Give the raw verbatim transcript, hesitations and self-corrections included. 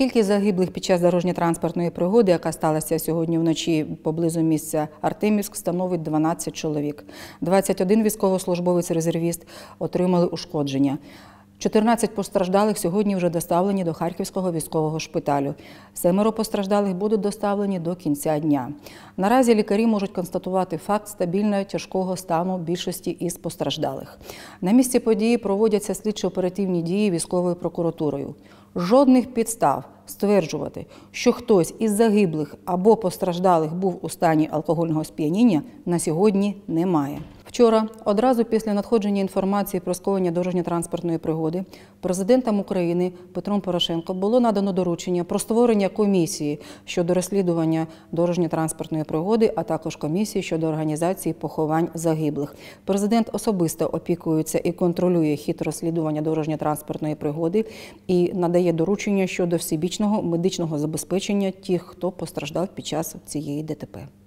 Кількість загиблих під час дорожньо-транспортної пригоди, яка сталася сьогодні вночі поблизу місця Артемівськ, становить дванадцять чоловік. двадцять один військовослужбовець-резервіст отримали ушкодження. чотирнадцять постраждалих сьогодні вже доставлені до Харківського військового шпиталю. Семеро постраждалих будуть доставлені до кінця дня. Наразі лікарі можуть констатувати факт стабільного тяжкого стану більшості із постраждалих. На місці події проводяться слідчо-оперативні дії військовою прокуратурою. Жодних підстав стверджувати, що хтось із загиблих або постраждалих був у стані алкогольного сп'яніння, на сьогодні немає. Вчора, одразу після надходження інформації про скоєння дорожньо-транспортної пригоди, президентом України Петром Порошенком було надано доручення про створення комісії щодо розслідування дорожньо-транспортної пригоди, а також комісії щодо організації поховань загиблих. Президент особисто опікується і контролює хід розслідування дорожньо-транспортної пригоди і надає доручення щодо всебічного медичного забезпечення тих, хто постраждав під час цієї ДТП.